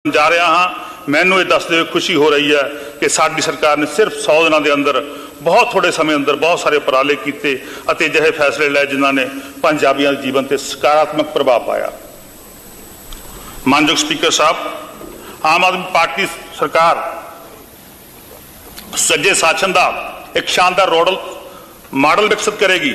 जा रहा हाँ, मैनू ये दसते हुए खुशी हो रही है कि साडी सरकार ने सिर्फ 100 दिनों के अंदर बहुत थोड़े समय अंदर बहुत सारे उपराले किए अते अजिहे फैसले लाए जिन्होंने पंजाबियों के जीवन पर सकारात्मक प्रभाव पाया। मानयोग स्पीकर साहब, आम आदमी पार्टी सरकार सज्जे शासन का एक शानदार मॉडल विकसित करेगी।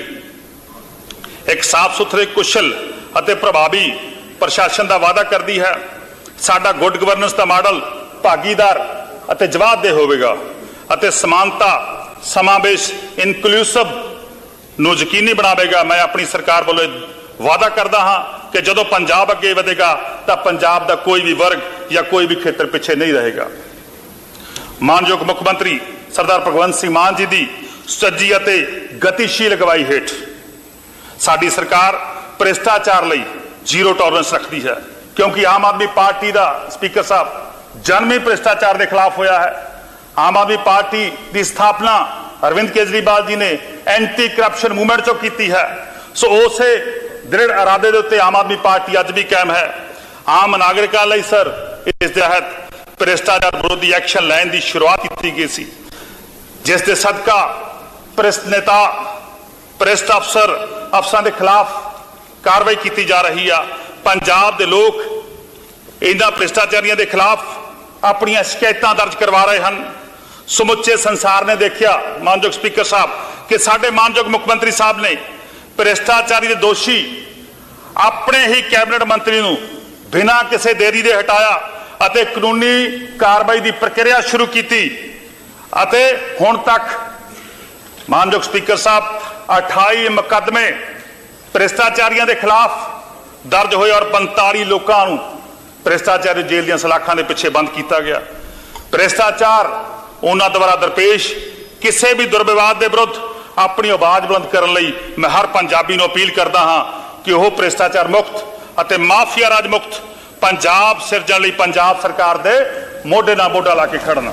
एक साफ सुथरे कुशल अते प्रभावी प्रशासन का वादा करती है। साडा गुड गवर्नेंस का मॉडल भागीदार अते जवाबदेह होवेगा अते समानता समावेश इनकलूसिव नूं यकीनी बनावेगा। मैं अपनी सरकार वालों वादा करता हाँ कि जदों पंजाब अगे वधेगा तो पंजाब का कोई भी वर्ग या कोई भी खेत्र पिछे नहीं रहेगा। मानयोग मुख्यमंत्री सरदार भगवंत सिंह मान जी की सज्जी अते गतिशील अगवाई हेठ साडी सरकार भ्रिष्टाचार लई जीरो टॉलरेंस रखती है, क्योंकि आम आदमी पार्टी का स्पीकर साहब जन्म ही भ्रिष्टाचार के खिलाफ होया है। आम आदमी पार्टी की स्थापना अरविंद केजरीवाल जी ने एंटी करप्शन मूवमेंट चो की है। सो उसे दृढ़ इरादे के उत्ते आम आदमी पार्टी अज भी कायम है। आम नागरिकों लई सर इस तहत भ्रिष्टाचार विरोधी एक्शन लैन की शुरुआत की गई सी, जिस दे सदका भ्रिष्ट नेता भ्रिष्ट अफसरों के खिलाफ कार्रवाई की जा रही है। पंजाब के लोग इन्हां भ्रिष्टाचारियों के खिलाफ अपन शिकायत दर्ज करवा रहे हैं। समुचे संसार ने देखा मानयोग स्पीकर साहब कि साडे मानयोग मुख्यमंत्री साहब ने भ्रिष्टाचारी के दोषी अपने ही कैबिनेट मंत्री नूं बिना किसी देरी के हटाया अते कानूनी कार्रवाई की प्रक्रिया शुरू की अते हुण तक मानयोग स्पीकर साहब 28 मुकदमे भ्रिष्टाचारियों के खिलाफ दर्ज होए और 45 लोगों को भ्रिष्टाचारी जेल दी सलाखां के पिछे बंद किया गया। भ्रिष्टाचार उन्हां द्वारा दरपेश किसी भी दुर्व्यवहार के विरुद्ध अपनी आवाज बुलंद करने लई मैं हर पंजाबी नूं अपील करता हाँ कि वह भ्रिष्टाचार मुक्त अते माफिया राज मुक्त पंजाब सिरजण लई पंजाब सरकार दे मोढे नाल मोढा ला के खड़न।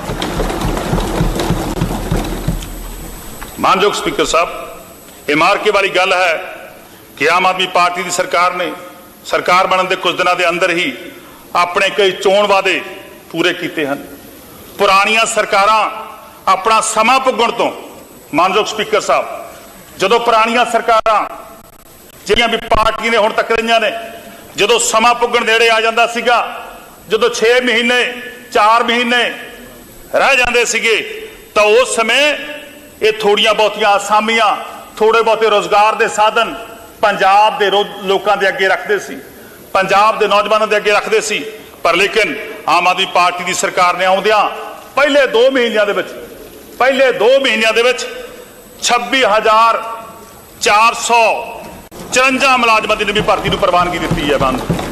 मानयोग स्पीकर साहब, ये मार्के वाली गल है कि आम आदमी पार्टी की सरकार ने सरकार बनने के कुछ दिनों के अंदर ही अपने कई चोण वादे पूरे किए हैं। पुरानियां सरकारां अपना समा पुगण तो मानयोग स्पीकर साहब, जदों पुरानियां सरकारां जिहड़ियां भी पार्टी ने हुण तक रहीआं ने, जदों समा पुगण नेड़े आ जांदा सीगा, जदों 6 महीने 4 महीने रह जांदे सीगे तां उस समय ये थोड़ियां बहुतियां आसामियां थोड़े बहुते रोजगार के साधन पंजाब के लोगों के अगे रखते सी, पंजाब के नौजवानों के अगे रखते सी। पर लेकिन आम आदमी पार्टी की सरकार ने आउंदियां पहले 2 महीनों के 26,454 मुलाजमां की नवीं भर्ती नूं प्रवानगी दी है। बंद